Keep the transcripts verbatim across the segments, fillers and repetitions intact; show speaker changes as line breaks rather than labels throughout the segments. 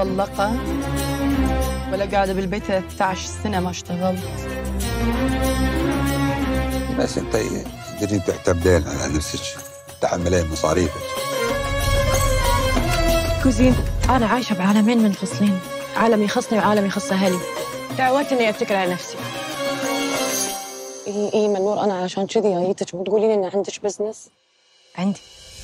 مطلقة ولا قاعدة بالبيت ثلاثة عشر سنة ما اشتغلت.
بس انت تقدرين تعتمدين على نفسك، تحملين مصاريفك.
كوزين، أنا عايشة بعالمين منفصلين، عالم يخصني وعالم يخص أهلي. دعوات إني أتكل على نفسي.
إيه إيه منور، أنا علشان كذي جايتك وتقولين إن عندك بزنس؟
عندي.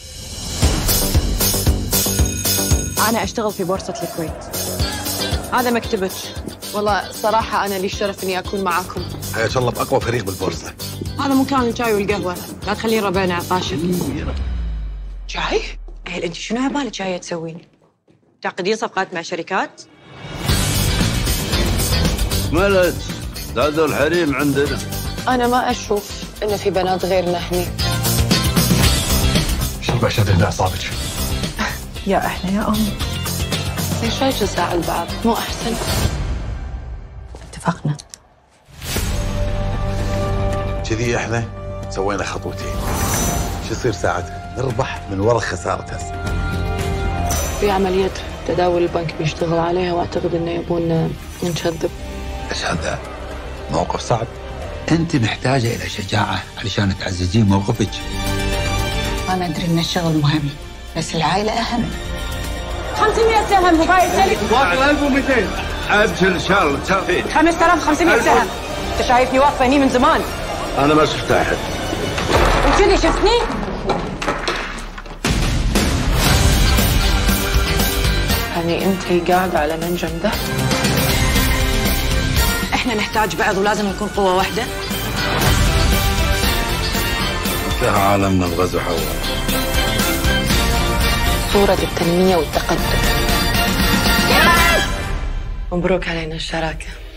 أنا أشتغل في بورصة الكويت. هذا مكتبك.
والله صراحة أنا لي الشرف إني أكون معاكم.
حياك الله بأقوى فريق بالبورصة.
هذا مكان الشاي والقهوة، لا تخلين ربعنا عطاشة. شاي؟ هل أنت شنو عبالك جاية تسوين؟ تعقدين صفقات مع شركات؟
مالك؟ هذا الحريم عندنا.
أنا ما أشوف إن في بنات غيرنا هني.
شو بشهد إنها أصابك؟
يا إحنا يا أم.
ليش هيك نساعد بعض؟ مو أحسن؟
اتفقنا.
كذي إحنا سوينا خطوتين. شو يصير ساعتها؟ نربح من وراء خسارة هسه.
في عملية تداول البنك بيشتغل عليها، وأعتقد إنه يبون نكذب.
بس هذا موقف صعب. أنت محتاجة إلى شجاعة علشان تعززين موقفك.
أنا أدري إن الشغل مهم، بس العائلة أهم.
خمسمية سهم وبايع سلك.
واحد ألف ومئتين. أبشر إن شاء الله تسافين.
خمسة آلاف وخمسمية سهم. أنت شايفني واقفة هني من زمان.
أنا ما شفت أحد.
وكذي شفتني؟
يعني أنت قاعدة على منجم ده؟
إحنا نحتاج بعض ولازم نكون قوة واحدة.
انتهى عالمنا الغزو حول.
صورة التنمية والتقدم. مبروك علينا الشراكة.